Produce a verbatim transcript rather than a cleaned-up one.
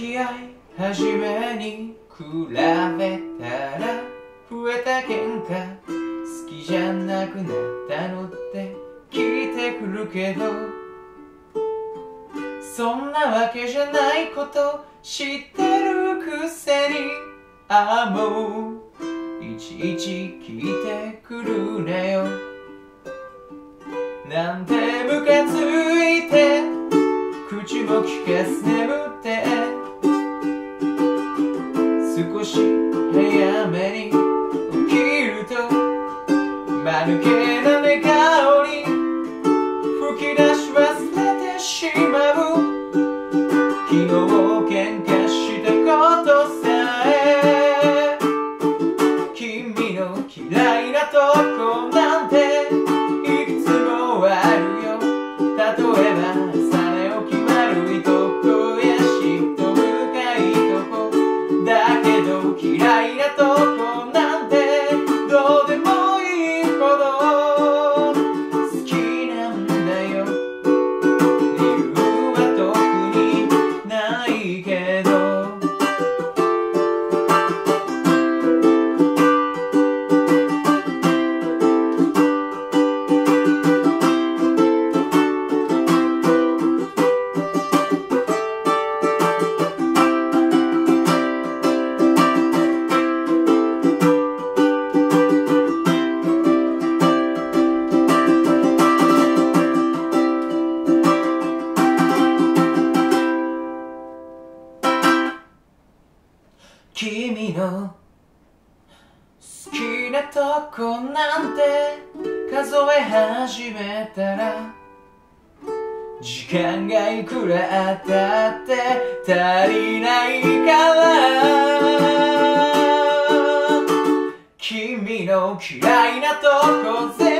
き合い始めに比べたら増えた喧嘩好きじゃなくなったのって聞いてくるけどそんなわけじゃないこと知ってるくせにああもういちいち聞いてくるねよなんてムカついて口も聞かず眠って少し早めに起きると間抜けな寝顔に吹き出し忘れてしまう昨日喧嘩したことさえ君の嫌いなとこなんていくつもあるよ例えば朝寝起き悪いとこや嫉妬深いとこだけど嫌いなとこなんてどうでもいいほど好きなんだよ理由は特にないけど君の好きなとこなんて数え始めたら時間がいくらあったって足りないから君の嫌いなとこ